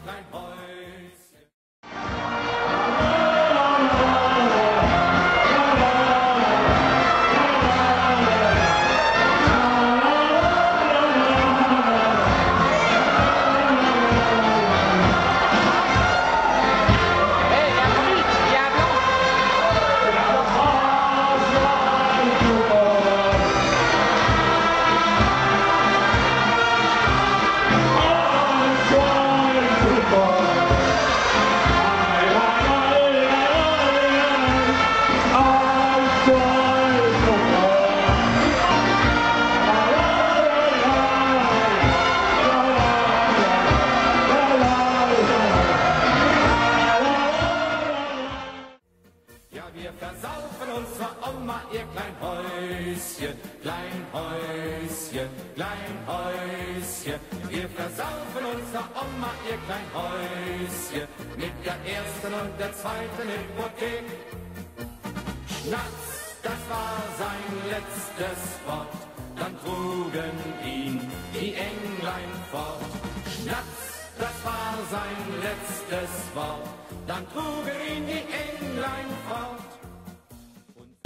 klein Häuschen. Wir versaufen unserer Oma ihr Kleinhäuschen, Kleinhäuschen, Kleinhäuschen. Wir versaufen unserer Oma ihr Kleinhäuschen mit der ersten und der zweiten Hypothek. Schnatz, das war sein letztes Wort, dann trugen ihn die Englein fort. Schnatz, das war sein letztes Wort, dann trugen ihn die Englein fort.